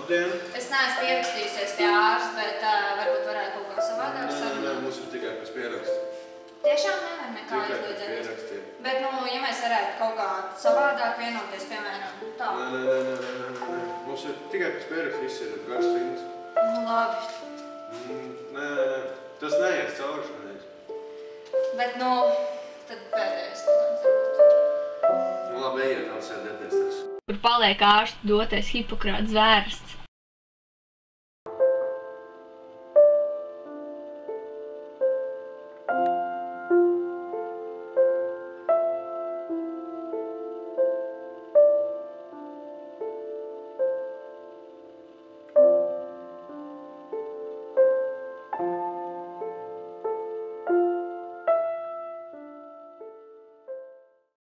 Labdien! Es neesmu pierakstījusies pie ārsta, bet varbūt varētu kaut kā savādāk sarunāt. Nē, mums ir tikai pēc pieraksta. Tiešām nevar nekā Tikai pēc izlīdzēties. pierakstiem. Bet, nu, ja mēs varētu kaut kā savādāk vienoties, piemēram, tā. Nē. Mums ir tikai pēc pieraksta viss ir garš rindas. Nu, labi. Nē. Tas neies cauri šodien. Bet, nu, tad pēdējais plāns. Nu, labi, ejiet, apsēdieties. Kur paliek ārstu dotais Hipokrāta zvērsts.